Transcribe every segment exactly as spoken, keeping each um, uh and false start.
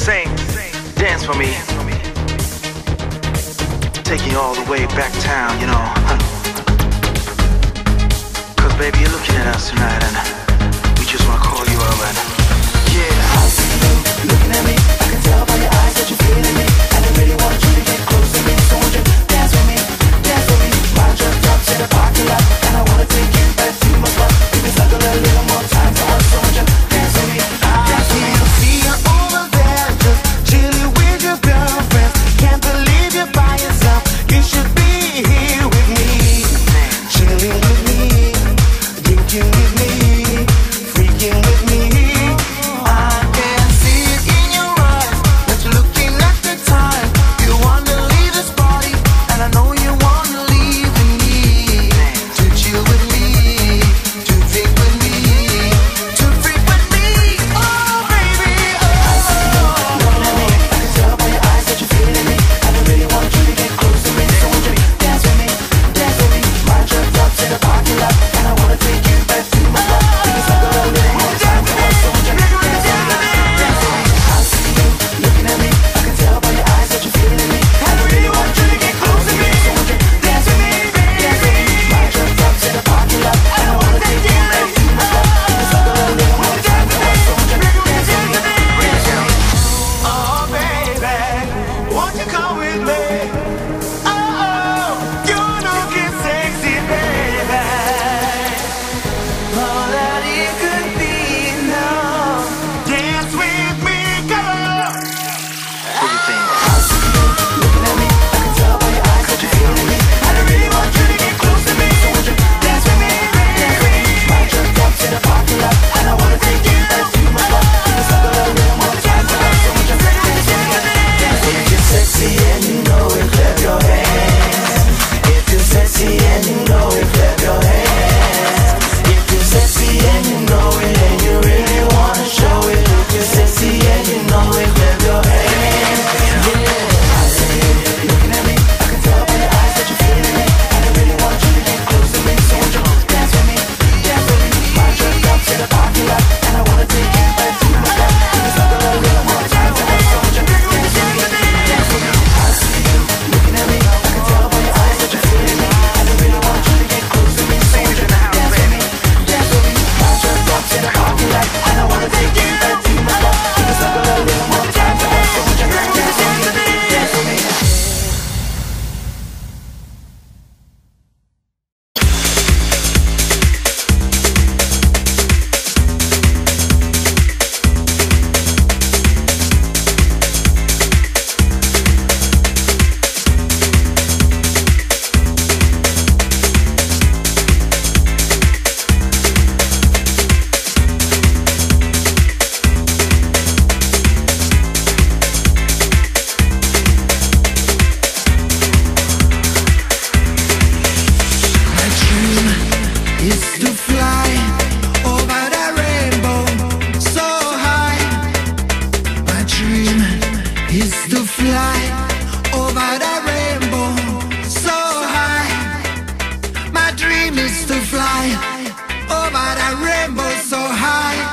Saint, dance for me. Take you all the way back town, you know. Cause baby, you're looking at us tonight and we just wanna call you over and yeah. I see you looking at me, I can tell by your eyes that you're feeling me, and I really want you to get close to me. So won't you dance with me, dance with me. Mind your drops in the parking lot, and I wanna take you back to my spot. Give me something a little more time for us. So won't you dance with me, dance with me. See you over there, just chilling with your girlfriend. Can't believe you're by yourself. You should be here with me, chilling with me, drinking with me, freaking with me. I can see it in your eyes that you're looking at the time. You wanna leave this party, and I know you wanna leave with me, to chill with me, to drink with me, to freak with me. Oh baby, oh. I see you looking at me, I can tell by your eyes that you're feeling me, and I really want you to get close to me. So won't you dance with me, dance with me. Mind your drops in the parking lot, and I wanna take you back to my spot. Give me something a little more time for us. So won't you dance with me, dance with me. I see you looking at me, I can tell by your eyes that you're feeling me, and I really want you to get close to me. So won't you dance with me, dance with me. Mind your drops in the parking lot, and I wanna take you back to my spot. Give me something a little more time for us. So won't you dance with me, dance with me. Oh baby, won't you come with me? Oh, you're looking sexy, baby. All that it could be now. Dance with me, girl. What do you think? I see you looking at me, I can tell by your eyes that you're feeling me, and I really want you to get close to me. So won't you dance with me, dance with me. Mind your drops in the parking lot, and I wanna take you back to my spot. Give me something a little more time for us. So won't you dance with me, dance with me. If you're sexy and you know it, clap your hands. If you're sexy and you know it, clap your hands. If you're sexy and you know it, and you really wanna show it. If you're sexy and you know it, clap your hands. Yeah. I see you looking at me, I can tell by your eyes that you're feeling me, and I really want you to get close to me. So won't you dance with me, dance with me. Mind your drops in the parking lot, and I wanna take you back to my spot. Give me something a little more time for us. So won't you dance with me, dance with me. I see you looking at me, I can tell by your eyes that you're feeling me, and I really want you to get close to me. So won't you dance with me, dance with me. Mind your drops in the parking lot, and I wanna take you back to my spot. Give me something a little more time for us. So won't you dance with me, dance with me. Is to fly over the rainbow so high. My dream is to fly over the rainbow so high. My dream is to fly over the rainbow so high.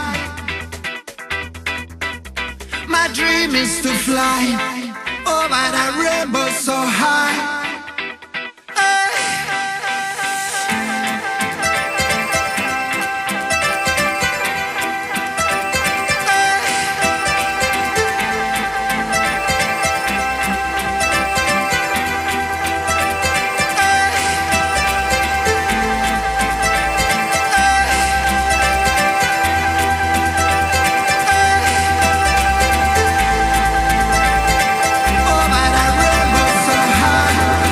My dream is to fly over the rainbow so high. Over the rainbow so high.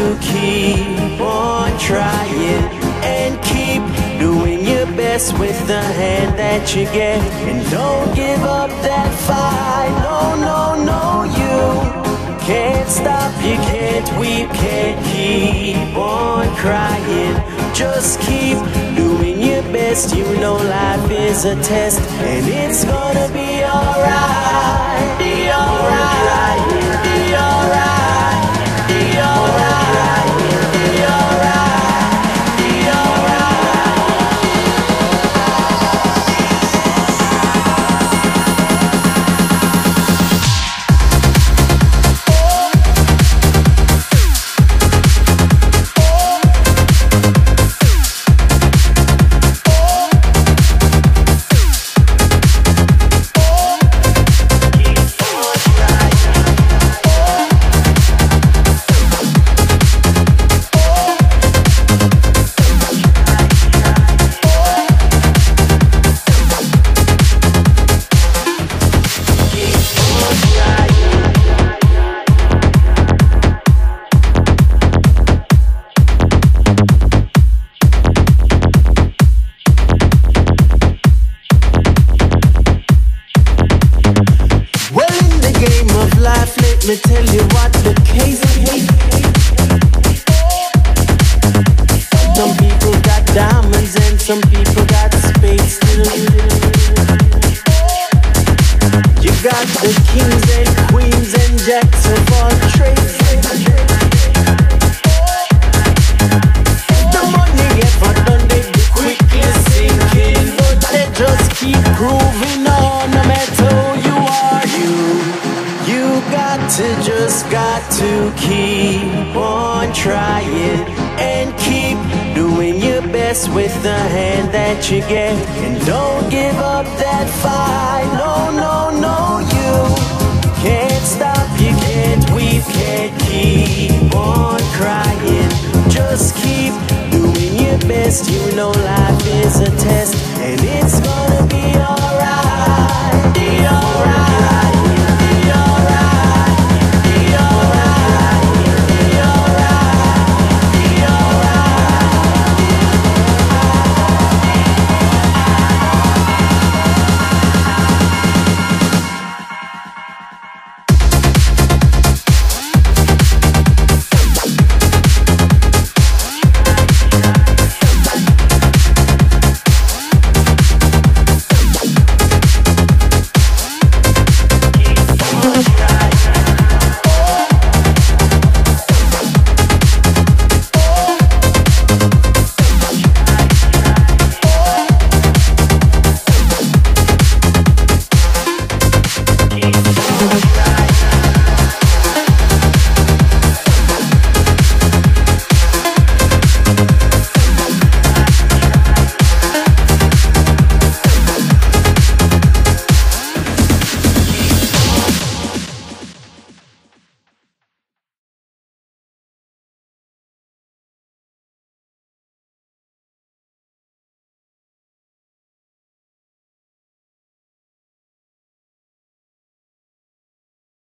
to keep on trying and keep doing your best with the hand that you get. And don't give up that fight. No, no, no, you can't stop, you can't weep, can't keep on crying. Just keep doing your best. You know life is a test, and it's gonna be alright. Be alright. Be alright. Be alright. Be alright. Be alright. Let me tell you what the case is. Some people got diamonds and some people got space too. You got the kings and queens and jacks of all trades. The money ever done, they be quickly sinking, but they just keep grooving on no matter who you are. You You got to, just got to keep on trying and keep doing your best with the hand that you get. And don't give up that fight. No, no, no, you can't stop, you can't weep, can't keep on crying. Just keep doing your best. You know life is a test, and it's gonna be alright. Be alright. We'll be right back.